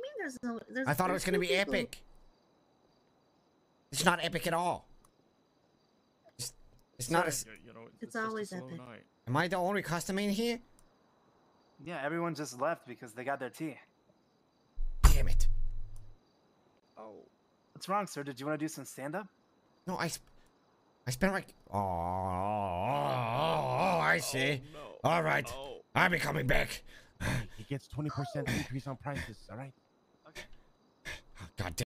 mean there's no? I thought it was gonna be people. epic. It's not epic at all. It's not. You know, It's just a always slow epic. night. Am I the only customer in here? Yeah, everyone just left because they got their tea. Damn it. Oh. What's wrong, sir? Did you want to do some stand-up? No, I spent like. Oh, I see. Oh, no. All right, Oh. I'll be coming back. He gets 20% increase on prices. All right. Okay. God damn.